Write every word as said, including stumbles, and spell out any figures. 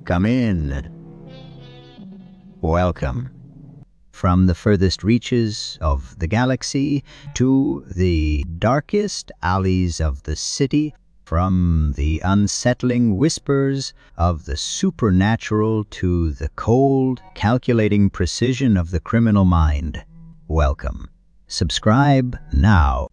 Come in. Welcome. From the furthest reaches of the galaxy to the darkest alleys of the city, from the unsettling whispers of the supernatural to the cold, calculating precision of the criminal mind. Welcome. Subscribe now.